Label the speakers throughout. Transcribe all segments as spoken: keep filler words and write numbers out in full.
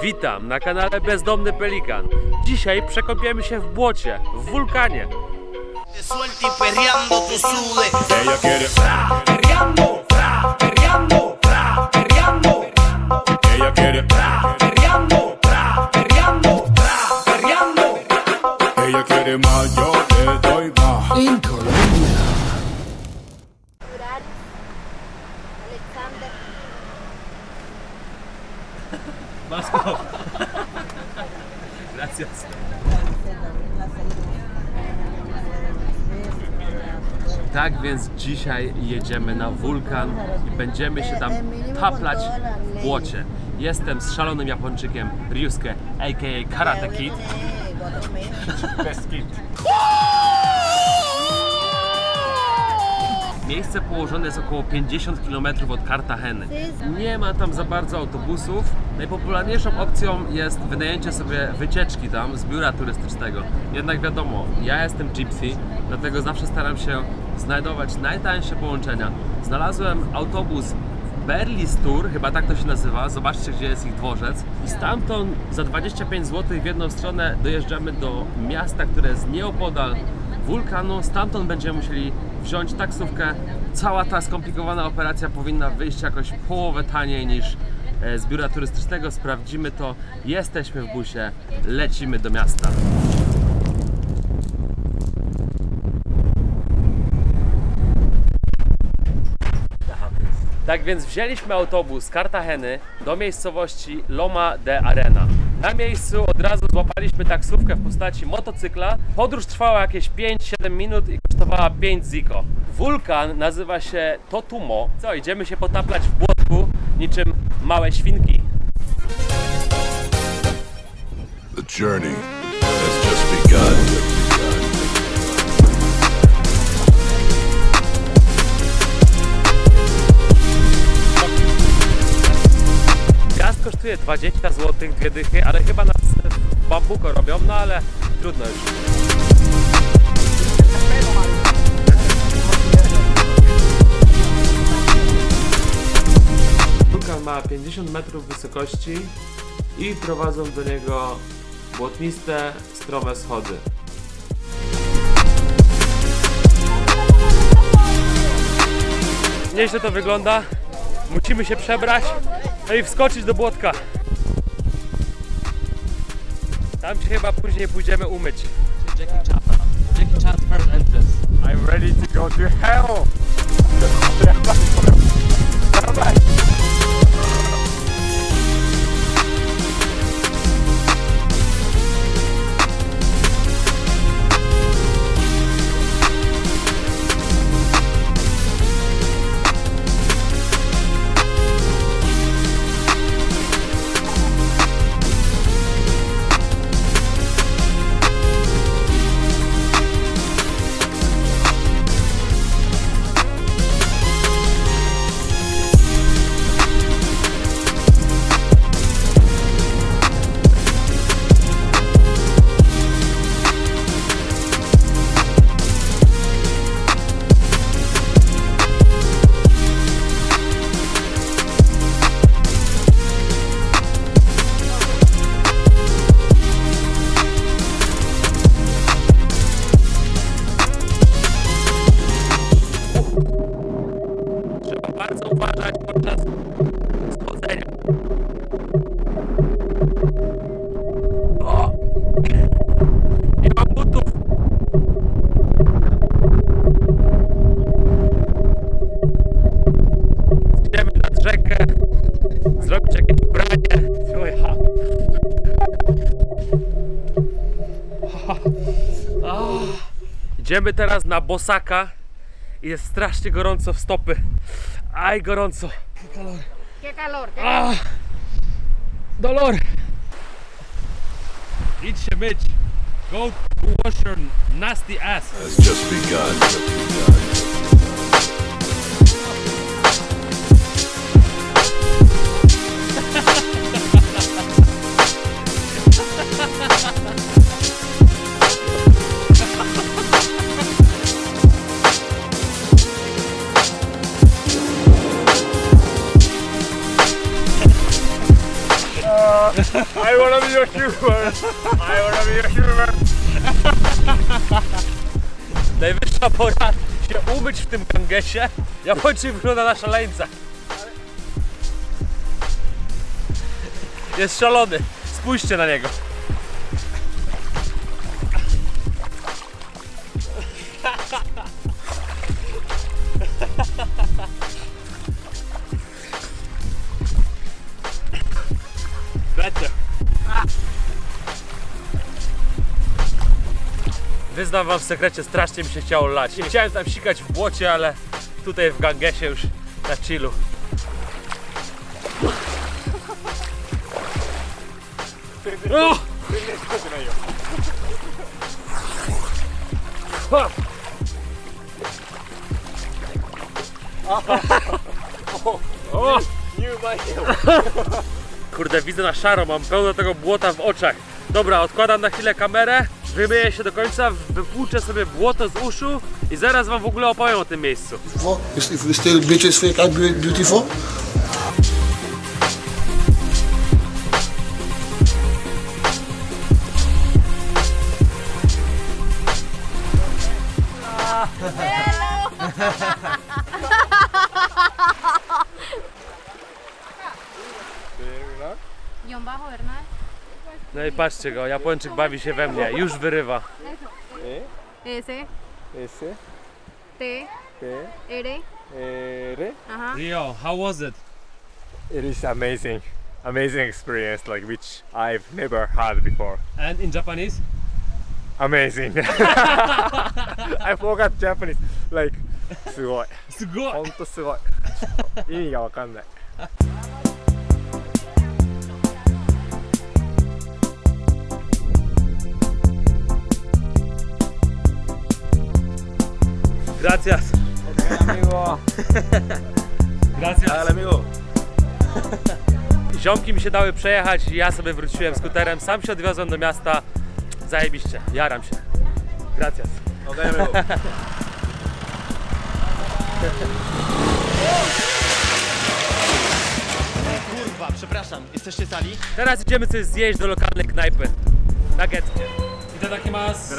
Speaker 1: Witam na kanale Bezdomny Pelikan. Dzisiaj przekąpiemy się w błocie, w wulkanie.
Speaker 2: En Colombia.
Speaker 1: Masko. Gracias. Tak więc dzisiaj jedziemy na wulkan i będziemy się tam taplać w błocie. Jestem z szalonym Japończykiem Ryusuke, a k a. Karate Kid. Best Kid. Miejsce położone jest około pięćdziesiąt kilometrów od Cartageny. Nie ma tam za bardzo autobusów. Najpopularniejszą opcją jest wynajęcie sobie wycieczki tam z biura turystycznego. Jednak wiadomo, ja jestem gypsy, dlatego zawsze staram się znajdować najtańsze połączenia. Znalazłem autobus Berlis Tour, chyba tak to się nazywa. Zobaczcie, gdzie jest ich dworzec. I stamtąd za dwadzieścia pięć złotych w jedną stronę dojeżdżamy do miasta, które jest nieopodal wulkanu. Stamtąd będziemy musieli wziąć taksówkę. Cała ta skomplikowana operacja powinna wyjść jakoś połowę taniej niż z biura turystycznego. Sprawdzimy to. Jesteśmy w busie, lecimy do miasta. Tak więc wzięliśmy autobus z Cartageny do miejscowości Loma de Arena. Na miejscu od razu złapaliśmy taksówkę w postaci motocykla. Podróż trwała jakieś pięć siedem minut i kosztowała pięć ziko. Wulkan nazywa się Totumo. Co, idziemy się potaplać w błotku niczym małe świnki.
Speaker 3: The journey has just begun.
Speaker 1: Gaz kosztuje dwadzieścia złotych, dwie dychy, ale chyba nas w bambuko robią, no ale trudno już. Wulkan ma pięćdziesiąt metrów wysokości i prowadzą do niego błotniste, strome schody. Nieźle to wygląda. Musimy się przebrać, no i wskoczyć do błotka. Tam się chyba później pójdziemy umyć.
Speaker 4: Jackie Chan. Jackie Chan's first entrance.
Speaker 1: I'm ready to go to hell! Bardzo uważać podczas schodzenia. O! Nie mam butów. Idziemy nad rzekę, zrobić jakieś ubranie. Słycha. Idziemy teraz na bosaka i jest strasznie gorąco w stopy. Aj, gorąco.
Speaker 5: Qué calor.
Speaker 1: Ah, dolor. Idź się myć. Go wash your nasty ass.
Speaker 3: Has just begun.
Speaker 2: I wanna be your humor. I wanna be your humor.
Speaker 1: Najwyższa pora się umyć w tym Gangesie. Japończyk wygląda na szaleńca. Jest szalony. Spójrzcie na niego. Better. Wyznam wam w sekrecie, strasznie mi się chciało lać. Nie chciałem tam sikać w błocie, ale tutaj w Gangesie już na chillu. O! O! Kurde, widzę na szaro, mam pełno tego błota w oczach. Dobra, odkładam na chwilę kamerę, wymyję się do końca, wypłuczę sobie błoto z uszu i zaraz wam w ogóle opowiem o tym miejscu.
Speaker 6: If we still beaches fake are beautiful.
Speaker 5: Guión bajo, ¿verdad?
Speaker 1: No i patrzcie go, Japończyk bawi się we mnie, już wyrywa.
Speaker 5: S,
Speaker 2: S,
Speaker 5: T,
Speaker 2: T,
Speaker 5: R.
Speaker 2: R.
Speaker 5: Ajá.
Speaker 1: Rio, how was it?
Speaker 2: It is amazing. Amazing experience, like which I've never had before.
Speaker 1: And in Japanese?
Speaker 2: Amazing. I forgot Japanese. Like, すごい。
Speaker 1: すごい。
Speaker 2: ほんとすごい。意味がわかんない。
Speaker 1: Gracias.
Speaker 2: Amigo.
Speaker 1: Gracias.
Speaker 2: Ale amigo.
Speaker 1: Ziomki mi się dały przejechać i ja sobie wróciłem skuterem, sam się odwiozłem do miasta. Zajebiście, jaram się. Gracias.
Speaker 2: Okay, amigo.
Speaker 4: Kurwa, przepraszam, jesteście sali?
Speaker 1: Teraz idziemy coś zjeść do lokalnej knajpy. Na getcie. Itadakimasu.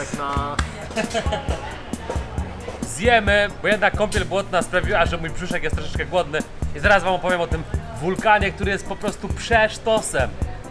Speaker 1: Zjemy, bo jednak kąpiel błotna sprawiła, że mój brzuszek jest troszeczkę głodny. I zaraz wam opowiem o tym wulkanie, który jest po prostu przesztosem.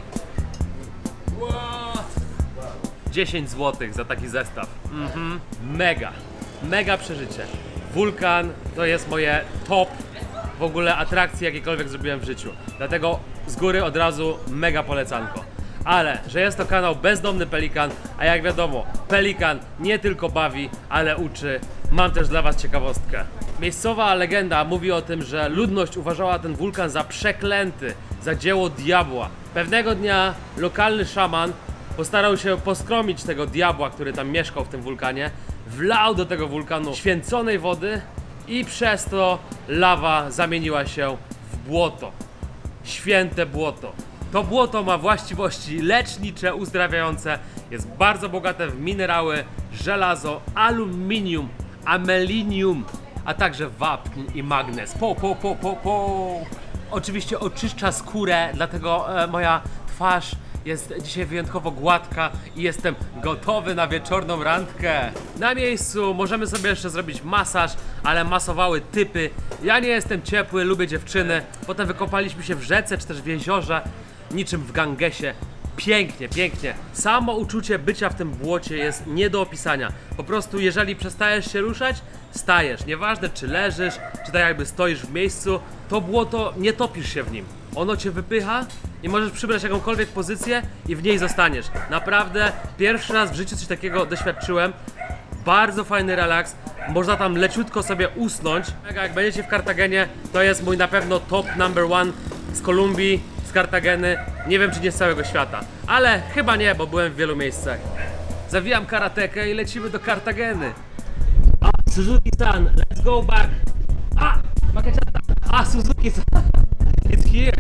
Speaker 1: dziesięć złotych za taki zestaw. Mhm. Mega, mega przeżycie. Wulkan to jest moje top w ogóle atrakcji, jakiekolwiek zrobiłem w życiu. Dlatego z góry od razu mega polecanko. Ale, że jest to kanał Bezdomny Pelikan, a jak wiadomo, Pelikan nie tylko bawi, ale uczy. Mam też dla was ciekawostkę. Miejscowa legenda mówi o tym, że ludność uważała ten wulkan za przeklęty, za dzieło diabła. Pewnego dnia lokalny szaman postarał się poskromić tego diabła, który tam mieszkał w tym wulkanie, wlał do tego wulkanu święconej wody i przez to lawa zamieniła się w błoto. Święte błoto. To błoto ma właściwości lecznicze, uzdrawiające, jest bardzo bogate w minerały, żelazo, aluminium, amelinium, a także wapń i magnez. Po, po, po, po, po. Oczywiście oczyszcza skórę, dlatego e, moja twarz jest dzisiaj wyjątkowo gładka i jestem gotowy na wieczorną randkę. Na miejscu możemy sobie jeszcze zrobić masaż, ale masowały typy. Ja nie jestem ciepły, lubię dziewczyny. Potem wykopaliśmy się w rzece czy też w jeziorze, niczym w Gangesie. Pięknie, pięknie. Samo uczucie bycia w tym błocie jest nie do opisania. Po prostu jeżeli przestajesz się ruszać, stajesz. Nieważne czy leżysz, czy tak jakby stoisz w miejscu, to błoto, nie topisz się w nim. Ono cię wypycha i możesz przybrać jakąkolwiek pozycję i w niej zostaniesz. Naprawdę pierwszy raz w życiu coś takiego doświadczyłem. Bardzo fajny relaks. Można tam leciutko sobie usnąć. Jak będziecie w Kartagenie, to jest mój na pewno top number one z Kolumbii, z Kartageny. Nie wiem czy nie z całego świata, ale chyba nie, bo byłem w wielu miejscach. Zawijam karatekę i lecimy do Kartageny. Ah, Suzuki-san, let's go back. Ah, Makachata. Ah, Suzuki-san. It's here.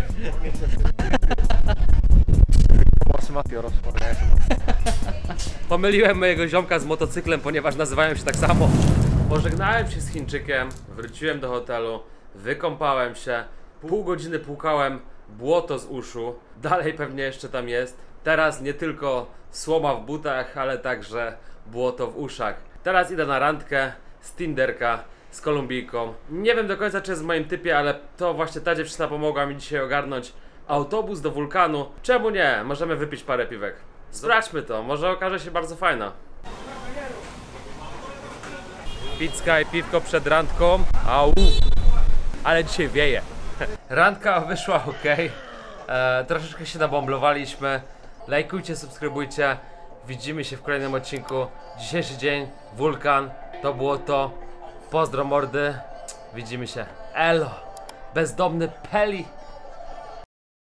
Speaker 1: Pomyliłem mojego ziomka z motocyklem, ponieważ nazywają się tak samo. Pożegnałem się z Chińczykiem, wróciłem do hotelu, wykąpałem się, pół godziny płukałem błoto z uszu, dalej pewnie jeszcze tam jest. Teraz nie tylko słoma w butach, ale także błoto w uszach. Teraz idę na randkę z Tinderka z Kolumbijką. Nie wiem do końca, czy jest w moim typie, ale to właśnie ta dziewczyna pomogła mi dzisiaj ogarnąć autobus do wulkanu. Czemu nie? Możemy wypić parę piwek. Sprawdźmy to, może okaże się bardzo fajna. Pizzka i piwko przed randką. Au! Ale dzisiaj wieje. Randka wyszła ok. E, troszeczkę się nabomblowaliśmy. Lajkujcie, subskrybujcie. Widzimy się w kolejnym odcinku. Dzisiejszy dzień, wulkan, to było to. Pozdro mordy. Widzimy się. Elo! Bezdomny Peli!